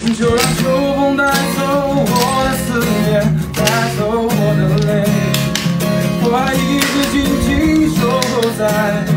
就让秋风带走我的思念，带走我的泪，我还一直紧紧守候在